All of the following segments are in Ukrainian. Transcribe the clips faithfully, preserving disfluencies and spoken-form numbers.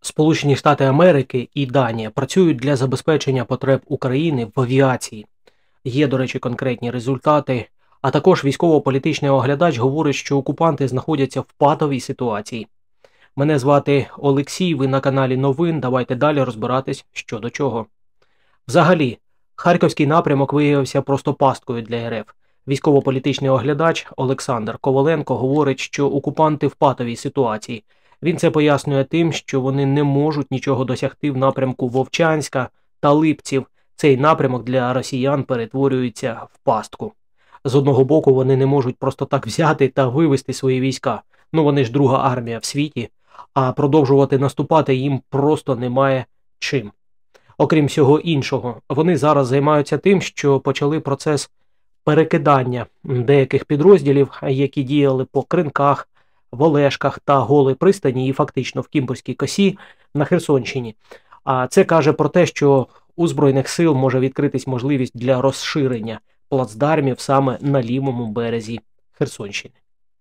Сполучені Штати Америки і Данія працюють для забезпечення потреб України в авіації. Є, до речі, конкретні результати, а також військово-політичний оглядач говорить, що окупанти знаходяться в патовій ситуації. Мене звати Олексій, ви на каналі Новин, давайте далі розбиратись, що до чого. Взагалі, Харківський напрямок виявився просто пасткою для РФ. Військово-політичний оглядач Олександр Коваленко говорить, що окупанти в патовій ситуації. Він це пояснює тим, що вони не можуть нічого досягти в напрямку Вовчанська та Липців. Цей напрямок для росіян перетворюється в пастку. З одного боку, вони не можуть просто так взяти та вивести свої війська. Ну, вони ж друга армія в світі, а продовжувати наступати їм просто немає чим. Окрім всього іншого, вони зараз займаються тим, що почали процес перекидання деяких підрозділів, які діяли по Кринках, в Олешках та Голій пристані і фактично в Кімбурській косі на Херсонщині. А це каже про те, що у Збройних сил може відкритись можливість для розширення плацдармів саме на лівому березі Херсонщини.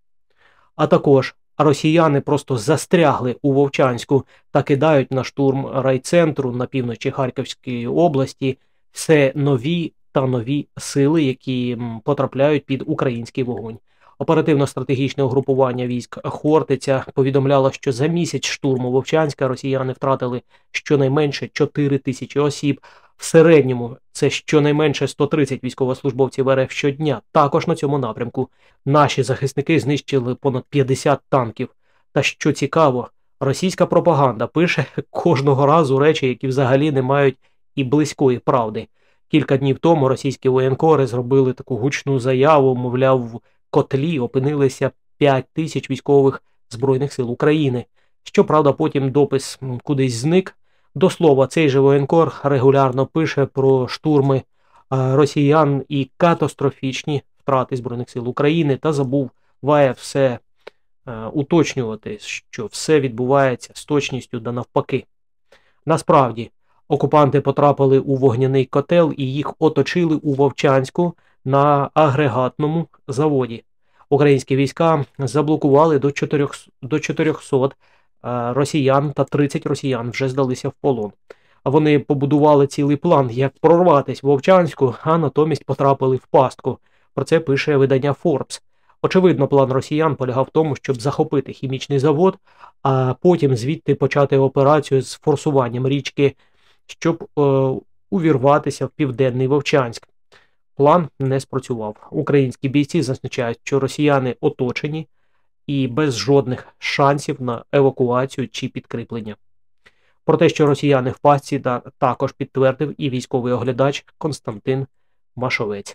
А також росіяни просто застрягли у Вовчанську та кидають на штурм райцентру на півночі Харківської області все нові та нові сили, які потрапляють під український вогонь. Оперативно-стратегічне угрупування військ Хортиця повідомляло, що за місяць штурму Вовчанська росіяни втратили щонайменше чотири тисячі осіб. В середньому це щонайменше сто тридцять військовослужбовців РФ щодня. Також на цьому напрямку наші захисники знищили понад п'ятдесят танків. Та що цікаво, російська пропаганда пише кожного разу речі, які взагалі не мають і близької правди. Кілька днів тому російські воєнкори зробили таку гучну заяву, мовляв, в котлі опинилися п'ять тисяч військових Збройних сил України. Щоправда, потім допис кудись зник. До слова, цей же воєнкор регулярно пише про штурми росіян і катастрофічні втрати Збройних сил України та забуває все уточнювати, що все відбувається з точністю да навпаки. Насправді, окупанти потрапили у вогняний котел і їх оточили у Вовчанську на агрегатному заводі. Українські війська заблокували до чотирьохсот росіян та тридцять росіян вже здалися в полон. А вони побудували цілий план, як прорватися в Вовчанську, а натомість потрапили в пастку. Про це пише видання Forbes. Очевидно, план росіян полягав в тому, щоб захопити хімічний завод, а потім звідти почати операцію з форсуванням річки, щоб е, увірватися в південний Вовчанськ. План не спрацював. Українські бійці зазначають, що росіяни оточені і без жодних шансів на евакуацію чи підкріплення. Про те, що росіяни в пастці, також підтвердив і військовий оглядач Константин Машовець.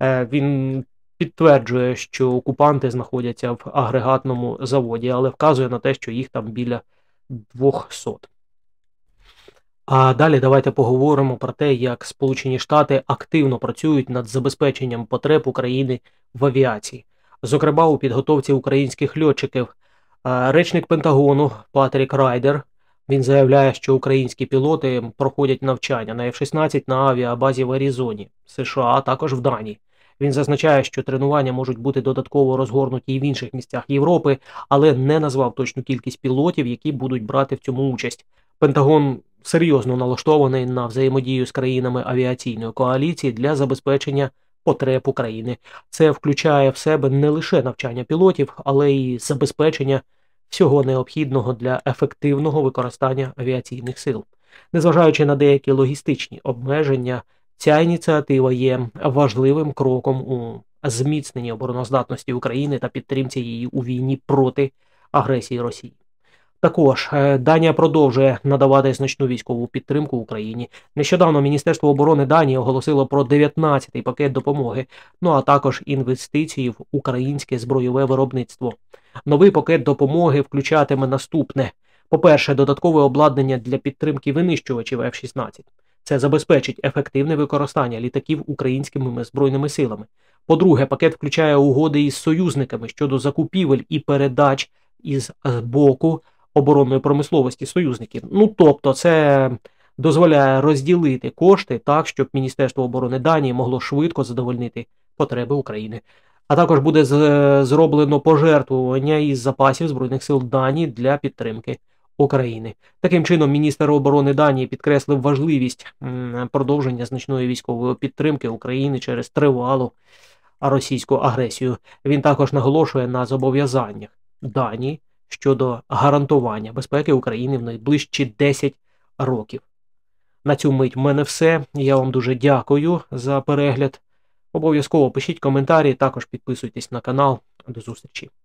Він підтверджує, що окупанти знаходяться в агрегатному заводі, але вказує на те, що їх там біля двохсот. А далі давайте поговоримо про те, як Сполучені Штати активно працюють над забезпеченням потреб України в авіації. Зокрема, у підготовці українських льотчиків. Речник Пентагону Патрік Райдер, він заявляє, що українські пілоти проходять навчання на еф шістнадцять на авіабазі в Аризоні, США, а також в Данії. Він зазначає, що тренування можуть бути додатково розгорнуті і в інших місцях Європи, але не назвав точну кількість пілотів, які будуть брати в цьому участь. Пентагон серйозно налаштований на взаємодію з країнами авіаційної коаліції для забезпечення потреб України. Це включає в себе не лише навчання пілотів, але й забезпечення всього необхідного для ефективного використання авіаційних сил. Незважаючи на деякі логістичні обмеження, ця ініціатива є важливим кроком у зміцненні обороноздатності України та підтримці її у війні проти агресії Росії. Також Данія продовжує надавати значну військову підтримку Україні. Нещодавно Міністерство оборони Данії оголосило про дев'ятнадцятий пакет допомоги, ну а також інвестиції в українське збройове виробництво. Новий пакет допомоги включатиме наступне. По-перше, додаткове обладнання для підтримки винищувачів еф шістнадцять. Це забезпечить ефективне використання літаків українськими збройними силами. По-друге, пакет включає угоди із союзниками щодо закупівель і передач із боку оборонної промисловості союзників. Ну, тобто, це дозволяє розділити кошти так, щоб Міністерство оборони Данії могло швидко задовольнити потреби України. А також буде зроблено пожертвування із запасів Збройних сил Данії для підтримки України. Таким чином, міністр оборони Данії підкреслив важливість м, продовження значної військової підтримки України через тривалу російську агресію. Він також наголошує на зобов'язаннях Данії щодо гарантування безпеки України в найближчі десять років. На цю мить в мене все. Я вам дуже дякую за перегляд. Обов'язково пишіть коментарі, також підписуйтесь на канал. До зустрічі.